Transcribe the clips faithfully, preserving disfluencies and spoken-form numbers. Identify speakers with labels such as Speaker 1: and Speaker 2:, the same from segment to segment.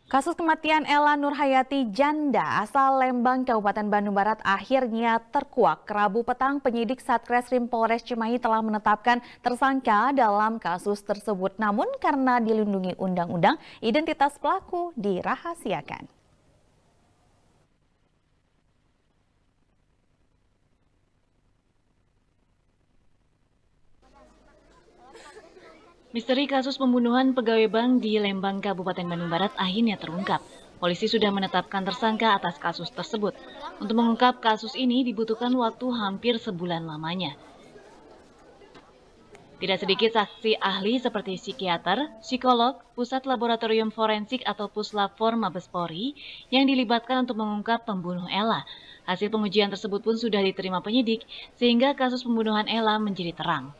Speaker 1: Kasus kematian Ella Nurhayati janda asal Lembang, Kabupaten Bandung Barat akhirnya terkuak. Rabu petang, penyidik Satreskrim Polres Cimahi telah menetapkan tersangka dalam kasus tersebut. Namun karena dilindungi undang-undang, identitas pelaku dirahasiakan.
Speaker 2: Misteri kasus pembunuhan pegawai bank di Lembang, Kabupaten Bandung Barat akhirnya terungkap. Polisi sudah menetapkan tersangka atas kasus tersebut. Untuk mengungkap kasus ini dibutuhkan waktu hampir sebulan lamanya. Tidak sedikit saksi ahli seperti psikiater, psikolog, Pusat Laboratorium Forensik atau Puslapfor Mabes Polri yang dilibatkan untuk mengungkap pembunuh Ella. Hasil pengujian tersebut pun sudah diterima penyidik sehingga kasus pembunuhan Ella menjadi terang.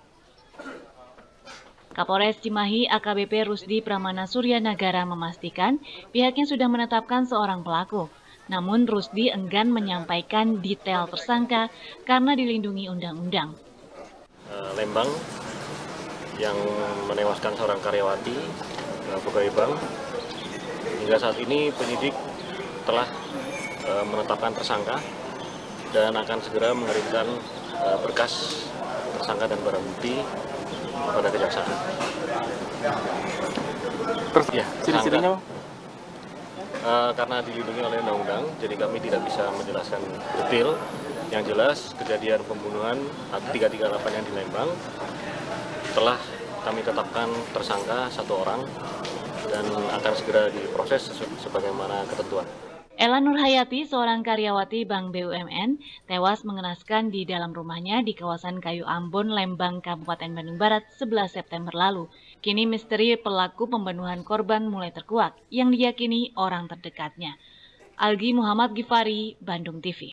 Speaker 2: Kapolres Cimahi A K B P Rusdi Pramana Surya Nagara memastikan pihaknya sudah menetapkan seorang pelaku. Namun Rusdi enggan menyampaikan detail tersangka karena dilindungi undang-undang.
Speaker 3: Lembang yang menewaskan seorang karyawati pegawai bank, hingga saat ini penyidik telah menetapkan tersangka dan akan segera mengirimkan berkas tersangka dan barang bukti pada kejaksaan.
Speaker 4: Terus ya, ciri-cirinya?
Speaker 3: Uh, karena dilindungi oleh undang-undang, jadi kami tidak bisa menjelaskan detail. Yang jelas, kejadian pembunuhan tiga tiga delapan yang di Lembang telah kami tetapkan tersangka satu orang dan akan segera diproses sebagaimana ketentuan.
Speaker 2: Ella Nurhayati, seorang karyawati Bank B U M N, tewas mengenaskan di dalam rumahnya di kawasan Kayu Ambon, Lembang, Kabupaten Bandung Barat sebelas September lalu. Kini misteri pelaku pembunuhan korban mulai terkuak, yang diyakini orang terdekatnya. Algi Muhammad Gifari, Bandung T V.